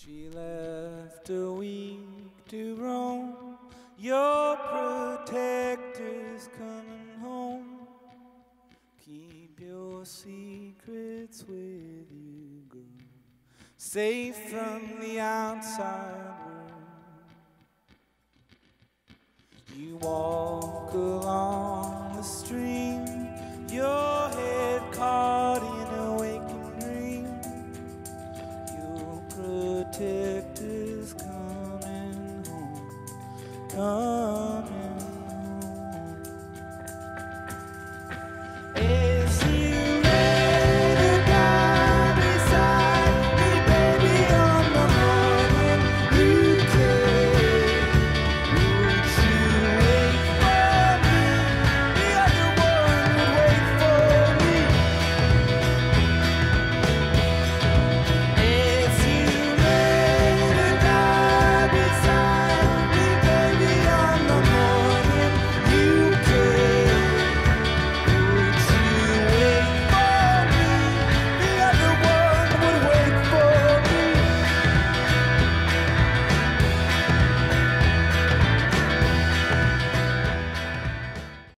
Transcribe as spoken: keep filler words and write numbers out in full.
She left a week to roam. Your protector's coming home. Keep your secrets with you, girl. Safe from the outside world. You walk along the stream, your head caught in a waking dream. Your protector's coming home. Come